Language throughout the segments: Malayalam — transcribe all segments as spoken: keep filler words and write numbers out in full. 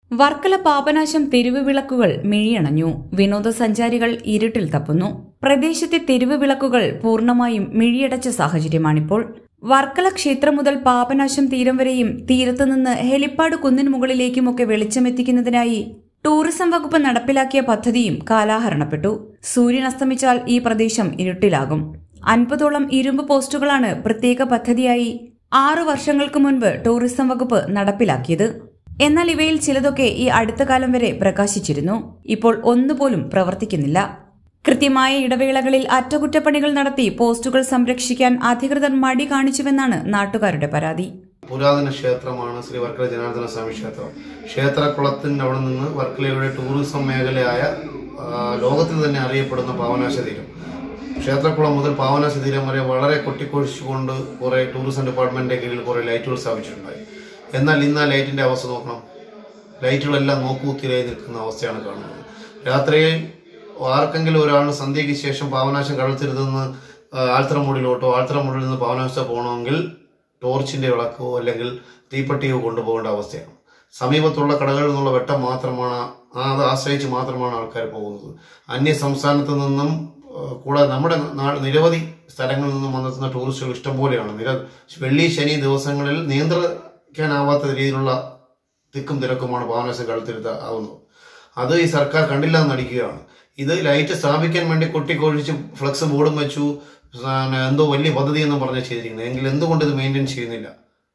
വർക്കല പാപനാശം തെരുവ് വിളക്കുകൾ മിഴിയണഞ്ഞു. വിനോദസഞ്ചാരികൾ ഇരുട്ടിൽ തപ്പുന്നു. പ്രദേശത്തെ തെരുവ് വിളക്കുകൾ പൂർണ്ണമായും മിഴിയടച്ച സാഹചര്യമാണിപ്പോൾ. വർക്കല ക്ഷേത്രം മുതൽ പാപനാശം തീരം വരെയും തീരത്തുനിന്ന് ഹെലിപ്പാഡ് കുന്നിന് മുകളിലേക്കുമൊക്കെ വെളിച്ചമെത്തിക്കുന്നതിനായി ടൂറിസം വകുപ്പ് നടപ്പിലാക്കിയ പദ്ധതിയും കാലാഹരണപ്പെട്ടു. സൂര്യൻ അസ്തമിച്ചാൽ ഈ പ്രദേശം ഇരുട്ടിലാകും. അൻപതോളം ഇരുമ്പ് പോസ്റ്റുകളാണ് പ്രത്യേക പദ്ധതിയായി ആറു വർഷങ്ങൾക്ക് മുൻപ് ടൂറിസം വകുപ്പ് നടപ്പിലാക്കിയത്. എന്നാൽ ഇവയിൽ ചിലതൊക്കെ ഈ അടുത്ത കാലം വരെ പ്രകാശിച്ചിരുന്നു. ഇപ്പോൾ ഒന്നുപോലും പ്രവർത്തിക്കുന്നില്ല. കൃത്യമായ ഇടവേളകളിൽ അറ്റകുറ്റപ്പണികൾ നടത്തി പോസ്റ്റുകൾ സംരക്ഷിക്കാൻ അധികൃതർ മടി കാണിച്ചുവെന്നാണ് നാട്ടുകാരുടെ പരാതി. പുരാതന ക്ഷേത്രമാണ് ശ്രീ വർക്കല ജനാർദ്ദന സ്വാമി ക്ഷേത്രം. ക്ഷേത്രക്കുളത്തിന്റെ അവിടെ നിന്ന് വർക്കലയുടെ ടൂറിസം മേഖലയായ ലോകത്തിൽ തന്നെ അറിയപ്പെടുന്ന പാവനാശ തീരം, ക്ഷേത്രക്കുളം മുതൽ പാവനാശ തീരം വരെ വളരെ കൊട്ടിക്കൊഴിച്ചുകൊണ്ട് കുറെ ടൂറിസം ഡിപ്പാർട്ട്മെന്റിന്റെ കീഴിൽ കുറെ ലൈറ്റുകൾ സ്ഥാപിച്ചിട്ടുണ്ടായി. എന്നാൽ ഇന്ന് ആ ലൈറ്റിന്റെ അവസ്ഥ നോക്കണം. ലൈറ്റുകളെല്ലാം നോക്കുകുത്തിയായി നിൽക്കുന്ന അവസ്ഥയാണ് കാണുന്നത്. രാത്രിയിൽ ആർക്കെങ്കിലും ഒരാൾ സന്ധ്യയ്ക്ക് ശേഷം പാവനാശം കടൽത്തീരത്തുനിന്ന് ആൽത്തറമൂടിലോട്ടോ ആൽത്തറമൂടിൽ നിന്ന് പാവനാശം പോകണമെങ്കിൽ ടോർച്ചിന്റെ വിളക്കോ അല്ലെങ്കിൽ തീപ്പെട്ടിയോ കൊണ്ടുപോകേണ്ട അവസ്ഥയാണ്. സമീപത്തുള്ള കടകളിൽ നിന്നുള്ള വെട്ടം മാത്രമാണ്, അത് ആശ്രയിച്ച് മാത്രമാണ് ആൾക്കാർ പോകുന്നത്. അന്യ സംസ്ഥാനത്ത് നിന്നും കൂടാതെ നമ്മുടെ നാട് നിരവധി സ്ഥലങ്ങളിൽ നിന്നും വന്നെത്തുന്ന ടൂറിസ്റ്റുകൾ ഇഷ്ടംപോലെയാണ്. നിര വെള്ളി ശനി ദിവസങ്ങളിൽ നിയന്ത്രിക്കാനാവാത്ത രീതിയിലുള്ള തിക്കും തിരക്കുമാണ് പാവനാശം കടൽത്തീരത്ത് ആവുന്നത്. അത് ഈ സർക്കാർ കണ്ടില്ല എന്ന് നടിക്കുകയാണ്. ഇത് ലൈറ്റ് സ്ഥാപിക്കാൻ വേണ്ടി കൊട്ടിക്കൊഴിച്ച് ഫ്ലക്സ് ബോർഡും വെച്ചു, എന്തോ വലിയ പദ്ധതി എന്ന് പറഞ്ഞ് ചെയ്തിരിക്കുന്നത്. എങ്കിൽ എന്തുകൊണ്ട് ഇത് മെയിൻറ്റെയിൻ ചെയ്യുന്നില്ല?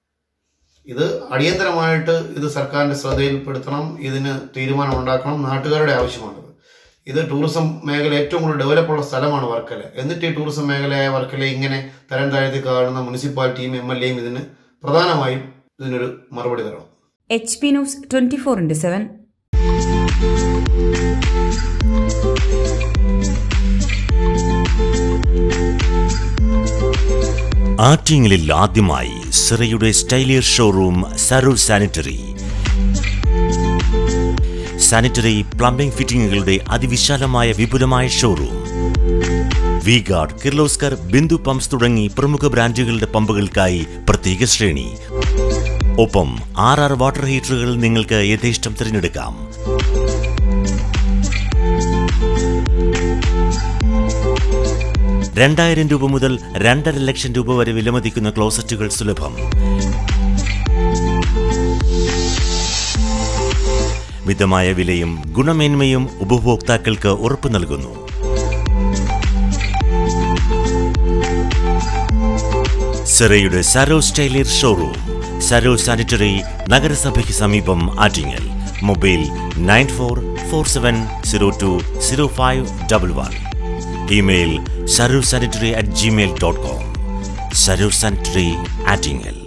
ഇത് അടിയന്തരമായിട്ട് ഇത് സർക്കാരിന്റെ ശ്രദ്ധയിൽപ്പെടുത്തണം. ഇതിന് തീരുമാനം ഉണ്ടാക്കണം. നാട്ടുകാരുടെ ആവശ്യമാണിത്. ഇത് ടൂറിസം മേഖല ഏറ്റവും കൂടുതൽ ഡെവലപ്പുള്ള സ്ഥലമാണ് വർക്കല. എന്നിട്ട് ഈ ടൂറിസം മേഖലയായ വർക്കല ഇങ്ങനെ തരം താഴ്ത്തി കാണുന്ന മുനിസിപ്പാലിറ്റിയും എം എൽ എയും ഇതിന് പ്രധാനമായും ഇതിനൊരു മറുപടി തരണം. H P news twenty four into seven. ആറ്റിങ്ങലിൽ ആദ്യമായി സിറയുടെ സ്റ്റൈലിയർ showroom Saroor sanitary. Sanitary plumbing ഫിറ്റിംഗുകളുടെ അതിവിശാലമായ വിപുലമായ showroom. V guard, Kirloskar, Bindu pumps തുടങ്ങി പ്രമുഖ ബ്രാൻഡുകളുടെ പമ്പുകൾക്കായി പ്രത്യേക ശ്രേണി. ഒപ്പം ആർ ആർ വാട്ടർ ഹീറ്ററുകൾ നിങ്ങൾക്ക് യഥേഷ്ടം തിരഞ്ഞെടുക്കാം. രണ്ടായിരം രൂപ മുതൽ രണ്ടര ലക്ഷം രൂപ വരെ വിലമതിക്കുന്ന ക്ലോസറ്റുകൾ സുലഭം. മിതമായ വിലയും ഗുണമേന്മയും ഉപഭോക്താക്കൾക്ക് ഉറപ്പു നൽകുന്നു. സിറയുടെ സരോ സ്റ്റൈലിയർ ഷോറൂം, സരോ സാനിറ്ററി, നഗരസഭയ്ക്ക് സമീപം, Attingal. Mobile nine four four seven zero two zero five double one. Email Saroor sanitary at Gmail dot com. Saroor sanitary, Attingal.